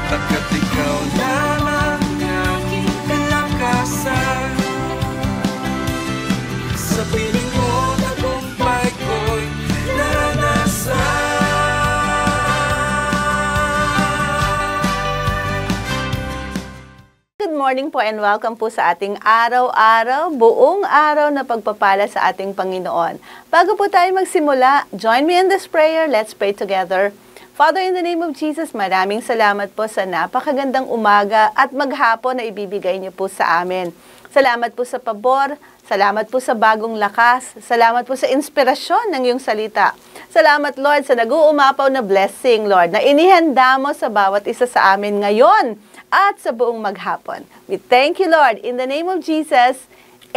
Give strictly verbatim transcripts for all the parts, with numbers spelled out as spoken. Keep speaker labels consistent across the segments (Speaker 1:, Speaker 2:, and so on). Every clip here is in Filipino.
Speaker 1: Pagkat ikaw lamang aking kalakasan. Sa piling mo, tagumpay ko'y naranasan.
Speaker 2: Good morning po and welcome po sa ating araw-araw, buong araw na pagpapala sa ating Panginoon. Bago po tayo magsimula, join me in this prayer. Let's pray together. Father, in the name of Jesus, maraming salamat po sa napakagandang umaga at maghapon na ibibigay niyo po sa amin. Salamat po sa pabor, salamat po sa bagong lakas, salamat po sa inspirasyon ng iyong salita. Salamat, Lord, sa nag-uumapaw na blessing, Lord, na inihanda mo sa bawat isa sa amin ngayon at sa buong maghapon. We thank you, Lord, in the name of Jesus.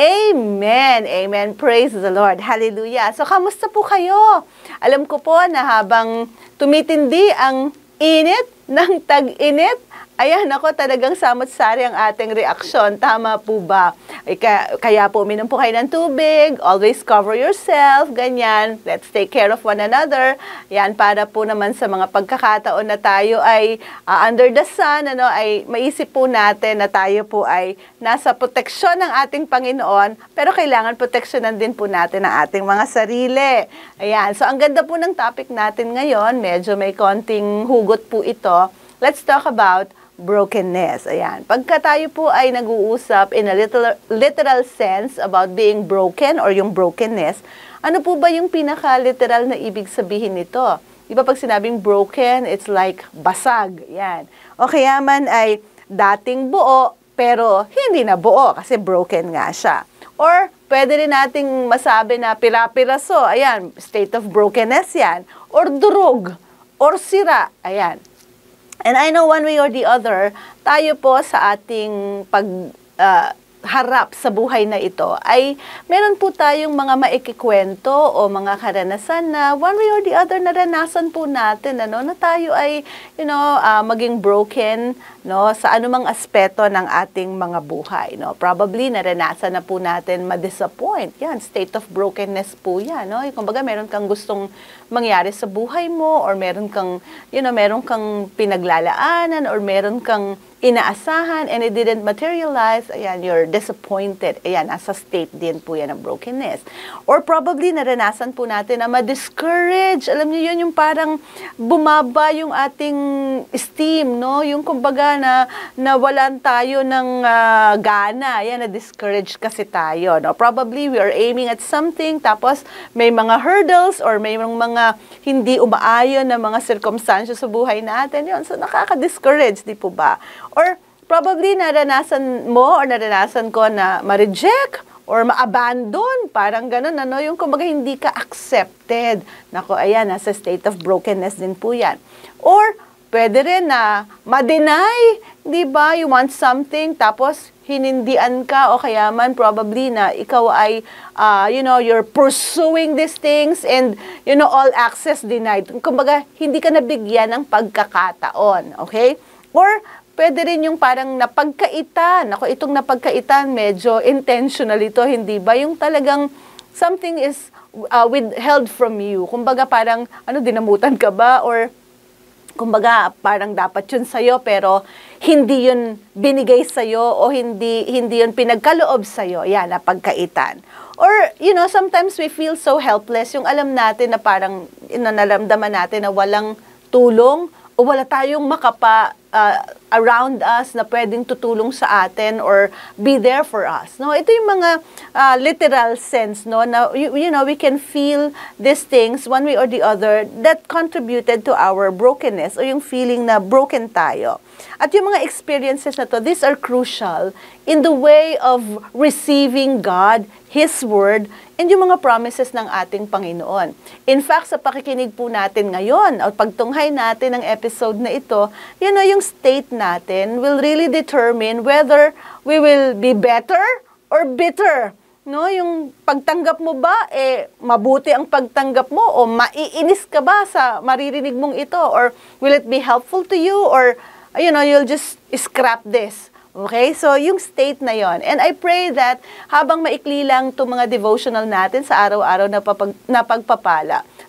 Speaker 2: Amen. Amen. Praise the Lord. Hallelujah. So, kamusta po kayo? Alam ko po na habang tumitindi ang init ng tag-init, ayan ako, talagang samot-sari ang ating reaksyon. Tama po ba? Kaya, kaya po uminom po kayo ng tubig, always cover yourself, ganyan. Let's take care of one another. Yan, para po naman sa mga pagkakataon na tayo ay uh, under the sun, ano, ay maisip po natin na tayo po ay nasa proteksyon ng ating Panginoon, pero kailangan proteksyonan din po natin ang ating mga sarili. Ayan, so ang ganda po ng topic natin ngayon, medyo may konting hugot po ito. Let's talk about brokenness. Ayan. Pagka tayo po ay nag-uusap in a literal, literal sense about being broken or yung brokenness, ano po ba yung pinaka-literal na ibig sabihin nito? Diba pag sinabing broken, it's like basag. Ayan. O kaya man ay dating buo, pero hindi na buo kasi broken nga siya. Or pwede rin nating masabi na pira-piraso. Ayan, state of brokenness yan. Or durog. Or sira. Ayan. And I know one way or the other, tayo po sa ating pag uh, harap sa buhay na ito ay meron po tayong mga maikikwento o mga karanasan na one way or the other naranasan po natin, ano, na tayo ay, you know, uh, maging broken, no, sa anumang aspeto ng ating mga buhay, no. Probably naranasan na po natin ma-disappoint. Yan, state of brokenness po yan, no. Kumbaga meron kang gustong mangyari sa buhay mo or meron kang, you know, meron kang pinaglalaanan or meron kang inaasahan and it didn't materialize, ayan, you're disappointed. Ayan, nasa state din po yan ng brokenness. Or probably naranasan po natin na ma-discourage. Alam niyo yun, yung parang bumaba yung ating esteem, no? Yung kumbaga na nawalan tayo ng uh, gana. Ayan, na-discourage kasi tayo, no? Probably we are aiming at something, tapos may mga hurdles or may mga hindi umaayon na mga circumstances sa buhay natin. Yun, so nakaka-discourage, di po ba? Or probably naranasan mo or naranasan ko na ma-reject or ma-abandon. Parang ganun, ano, yung kumbaga hindi ka accepted. Nako, ayan, nasa state of brokenness din po yan. Or pwede rin na ma-deny, di ba? You want something, tapos hinindian ka o kaya man probably na ikaw ay, uh, you know, you're pursuing these things and, you know, all access denied. Kumbaga, hindi ka nabigyan ng pagkakataon, okay? Or pwede rin yung parang napagkaitan. Ako, itong napagkaitan, medyo intentional ito, hindi ba? Yung talagang something is uh, withheld from you. Kumbaga parang, ano, dinamutan ka ba? Or, kumbaga, parang dapat yun sa'yo, pero hindi yun binigay sa'yo o hindi, hindi yun pinagkaloob sa'yo. Yan, napagkaitan. Or, you know, sometimes we feel so helpless. Yung alam natin na parang, you know, naramdaman natin na walang tulong o wala tayong makapa uh, around us na pwedeng tutulong sa atin or be there for us. No, ito yung mga uh, literal sense, no, na you, you know, we can feel these things one way or the other that contributed to our brokenness o yung feeling na broken tayo. At yung mga experiences na to, these are crucial in the way of receiving God, His Word, and yung mga promises ng ating Panginoon. In fact, sa pakikinig po natin ngayon, o pagtunghay natin ng episode na ito, you know, yung state natin will really determine whether we will be better or bitter. No, yung pagtanggap mo ba, eh, mabuti ang pagtanggap mo o maiinis ka ba sa maririnig mong ito? Or will it be helpful to you? Or, you know, you'll just scrap this. Okay? So, yung state na yon. And I pray that habang maikli lang itong mga devotional natin sa araw-araw na, papag, na pagpapala,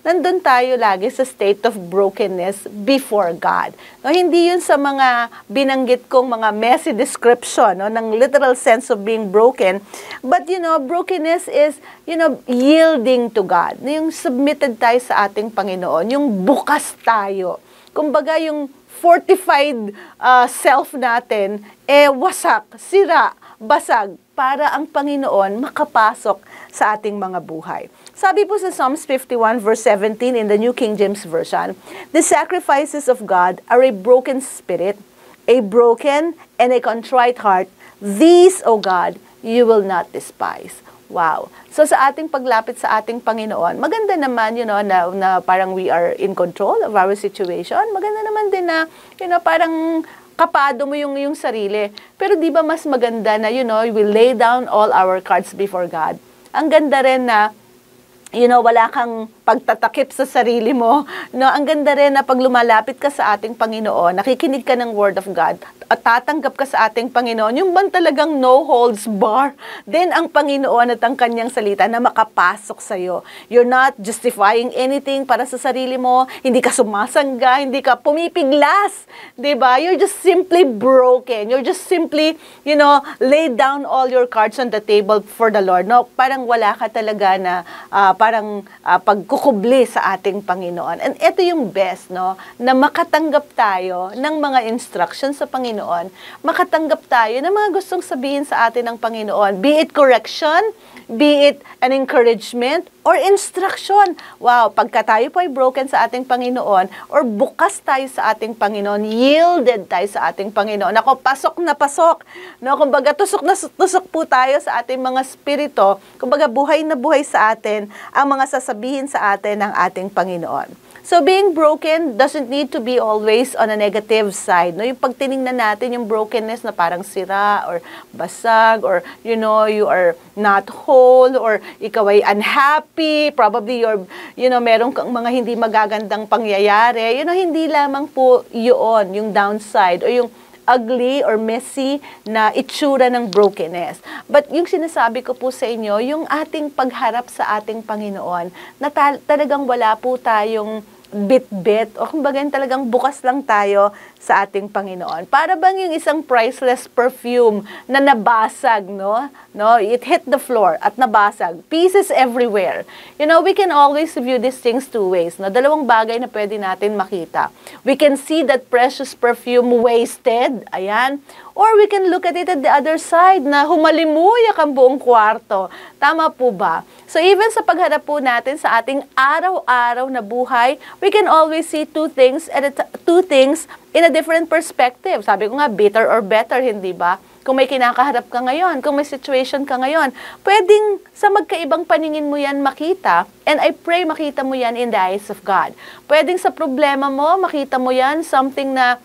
Speaker 2: nandun tayo lagi sa state of brokenness before God. No, hindi yun sa mga binanggit kong mga messy description, no, ng literal sense of being broken. But, you know, brokenness is, you know, yielding to God. Yung submitted tayo sa ating Panginoon, yung bukas tayo. Kumbaga, yung fortified uh, self natin, eh, wasak, sira, basag, para ang Panginoon makapasok sa ating mga buhay. Sabi po sa Psalms fifty-one verse seventeen in the New King James Version, "The sacrifices of God are a broken spirit, a broken and a contrite heart. These, O God, you will not despise." Wow. So sa ating paglapit sa ating Panginoon, maganda naman, you know, na, na parang we are in control of our situation. Maganda naman din na, you know, parang kapado mo yung, yung sarili. Pero di ba mas maganda na, you know, we lay down all our cards before God. Ang ganda rin na, you know, wala kang pagtatakip sa sarili mo. No, ang ganda rin na pag lumalapit ka sa ating Panginoon, nakikinig ka ng Word of God, at tatanggap ka sa ating Panginoon, yung bang talagang no holds bar, then ang Panginoon at ang kanyang salita na makapasok sa'yo. You're not justifying anything para sa sarili mo, hindi ka sumasangga, hindi ka pumipiglas, diba? You're just simply broken. You're just simply, you know, lay down all your cards on the table for the Lord. No, parang wala ka talaga na, uh, parang uh, pagkukubli sa ating Panginoon. And ito yung best, no, na makatanggap tayo ng mga instructions sa Panginoon, makatanggap tayo ng mga gustong sabihin sa atin ng Panginoon, be it correction, be it an encouragement, or instruction. Wow, pagka tayo po ay broken sa ating Panginoon, or bukas tayo sa ating Panginoon, yielded tayo sa ating Panginoon. Ako, pasok na pasok. No, kumbaga, tusok na tusok po tayo sa ating mga spirito. Kumbaga, buhay na buhay sa atin ang mga sasabihin sa atin ng ating Panginoon. So, being broken doesn't need to be always on a negative side. No? Yung pagtiningnan natin yung brokenness na parang sira or basag or, you know, you are not whole or ikaw ay unhappy, probably you're, you know, meron kang mga hindi magagandang pangyayari. You know, hindi lamang po yun, yung downside o yung ugly or messy na itsura ng brokenness. But yung sinasabi ko po sa inyo, yung ating pagharap sa ating Panginoon, na ta- talagang wala po tayong bit-bit o kumbaga talagang bukas lang tayo sa ating Panginoon. Para bang yung isang priceless perfume na nabasag, no? No, it hit the floor at nabasag. Pieces everywhere. You know, we can always view these things two ways. No? Dalawang bagay na pwede natin makita. We can see that precious perfume wasted. Ayan. Or we can look at it at the other side na humalimuyak ang buong kwarto. Tama po ba? So even sa pagharap po natin sa ating araw-araw na buhay, we can always see two things at a t- two things in a different perspective. Sabi ko nga, bitter or better, hindi ba? Kung may kinakaharap ka ngayon, kung may situation ka ngayon, pwedeng sa magkaibang paningin mo yan makita, and I pray makita mo yan in the eyes of God. Pwedeng sa problema mo, makita mo yan, something na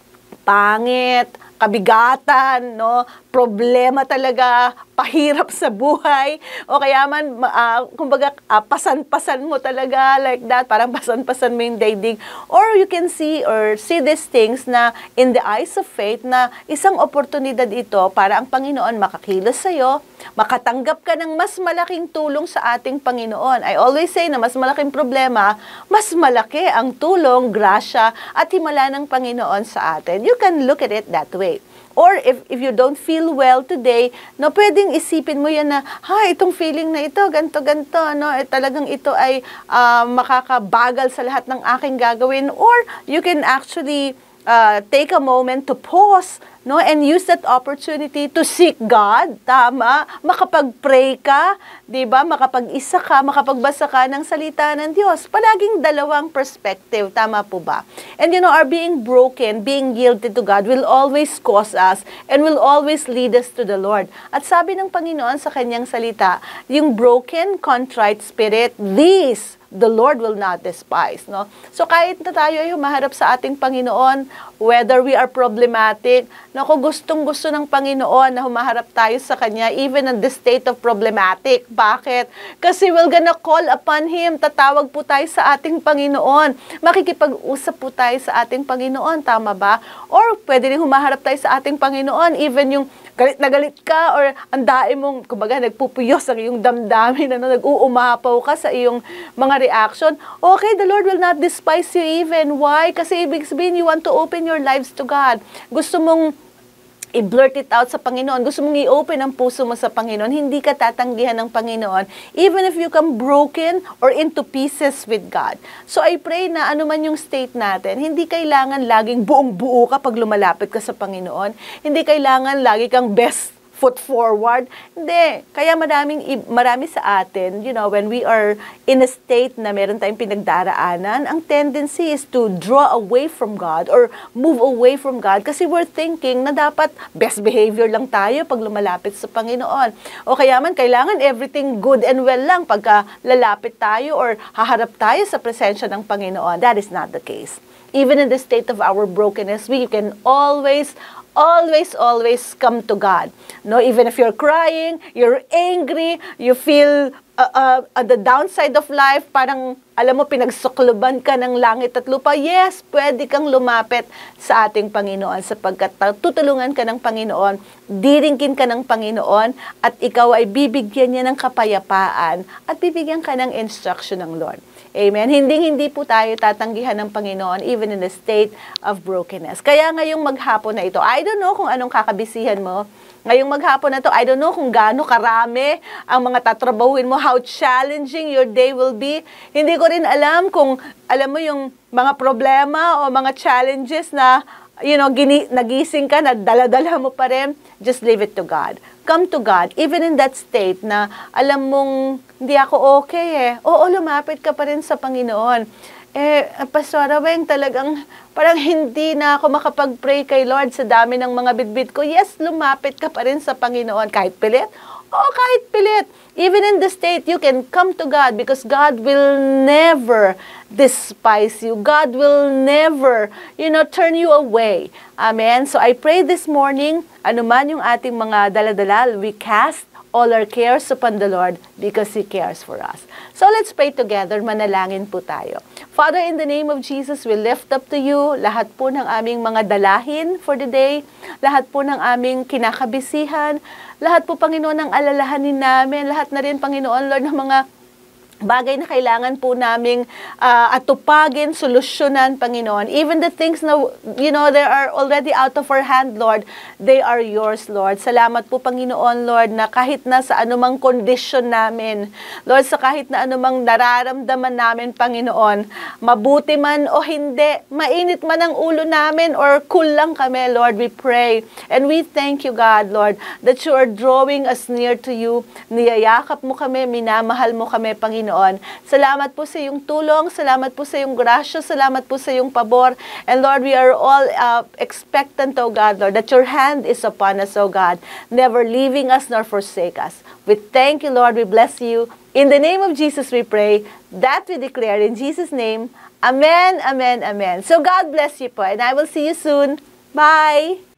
Speaker 2: pangit, kabigatan, no? Problema talaga, pahirap sa buhay, o kaya man, uh, kumbaga, uh, pasan-pasan mo talaga, like that, parang pasan-pasan mo yung daigdig. Or you can see or see these things na in the eyes of faith na isang oportunidad ito para ang Panginoon makakilos sa'yo, makatanggap ka ng mas malaking tulong sa ating Panginoon. I always say na mas malaking problema, mas malaki ang tulong, grasya, at himala ng Panginoon sa atin. You can look at it that way. Or if, if you don't feel well today, no, pwedeng isipin mo yan na, ha, itong feeling na ito, ganto, ganto, no, eh, talagang ito ay uh, makakabagal sa lahat ng aking gagawin. Or you can actually uh, take a moment to pause, no, and use that opportunity to seek God, tama, makapag-pray ka, di ba, makapag-isa ka, makapagbasa ka ng salita ng Diyos. Palaging dalawang perspective, tama po ba? And you know, our being broken, being yielded to God will always cause us and will always lead us to the Lord. At sabi ng Panginoon sa kanyang salita, yung broken, contrite spirit, these the Lord will not despise, no? So kahit na tayo ay humaharap sa ating Panginoon, whether we are problematic, no, kung gustong-gusto ng Panginoon na humaharap tayo sa Kanya, even in the state of problematic. Bakit? Kasi we're gonna call upon Him, tatawag po tayo sa ating Panginoon, makikipag-usap po tayo sa ating Panginoon, tama ba? Or pwede rin humaharap tayo sa ating Panginoon, even yung galit na galit ka, or ang daim mong, kumbaga, nagpupuyos ang iyong damdamin, ano, nag-uumapaw ka sa iyong mga mga reaction, okay, the Lord will not despise you even. Why? Kasi ibig sabihin, you want to open your lives to God. Gusto mong i-blurt it out sa Panginoon. Gusto mong i-open ang puso mo sa Panginoon. Hindi ka tatanggihan ng Panginoon, even if you come broken or into pieces with God. So I pray na ano man yung state natin, hindi kailangan laging buong-buo ka pag lumalapit ka sa Panginoon. Hindi kailangan lagi kang best foot forward. Hindi. Kaya maraming, marami sa atin, you know, when we are in a state na meron tayong pinagdaraanan, ang tendency is to draw away from God or move away from God kasi we're thinking na dapat best behavior lang tayo pag lumalapit sa Panginoon. O kaya man, kailangan everything good and well lang pagka lalapit tayo or haharap tayo sa presensya ng Panginoon. That is not the case. Even in the state of our brokenness, we can always always, always come to God. No, even if you're crying, you're angry, you feel uh, uh, at the downside of life, parang, alam mo, pinagsukluban ka ng langit at lupa, yes, pwede kang lumapit sa ating Panginoon sapagkat tutulungan ka ng Panginoon, diringkin ka ng Panginoon, at ikaw ay bibigyan niya ng kapayapaan at bibigyan ka ng instruction ng Lord. Amen. Hindi-hindi po tayo tatanggihan ng Panginoon even in the state of brokenness. Kaya ngayong maghapon na ito, I don't know kung anong kakabisihan mo. Ngayong maghapon na ito, I don't know kung gaano karami ang mga tatrabahuin mo, how challenging your day will be. Hindi ko rin alam kung, alam mo yung mga problema o mga challenges na, you know, gini, nagising ka, na dala-dala mo pa rin. Just leave it to God. Come to God, even in that state na alam mong hindi ako okay eh. Oo, lumapit ka pa rin sa Panginoon. Eh, Pastora Weng, talagang parang hindi na ako makapag-pray kay Lord sa dami ng mga bitbit ko. Yes, lumapit ka pa rin sa Panginoon. Kahit pilit? Oo, kahit pilit. Even in the state, you can come to God because God will never despise you. God will never, you know, turn you away. Amen? So I pray this morning, anuman yung ating mga daladala, we cast all our cares upon the Lord because He cares for us. So let's pray together, manalangin po tayo. Father, in the name of Jesus, we lift up to you lahat po ng aming mga dalahin for the day, lahat po ng aming kinakabisihan, lahat po, Panginoon, ng alalahanin namin, lahat na rin, Panginoon, Lord, ng mga bagay na kailangan po naming uh, atupagin, solusyonan, Panginoon. Even the things na, you know, they are already out of our hand, Lord, they are yours, Lord. Salamat po, Panginoon, Lord, na kahit na sa anumang condition namin, Lord, sa kahit na anumang nararamdaman namin, Panginoon, mabuti man o hindi, mainit man ang ulo namin or cool lang kami, Lord, we pray. And we thank you, God, Lord, that you are drawing us near to you. Niyayakap mo kami, minamahal mo kami, Panginoon. Salamat po sa iyong tulong, salamat po sa iyong grasya, salamat po sa iyong pabor. And Lord, we are all uh, expectant, O God, Lord, that your hand is upon us, O God, never leaving us nor forsake us. We thank you, Lord, we bless you. In the name of Jesus we pray, that we declare in Jesus' name, Amen, Amen, Amen. So God bless you po, and I will see you soon. Bye!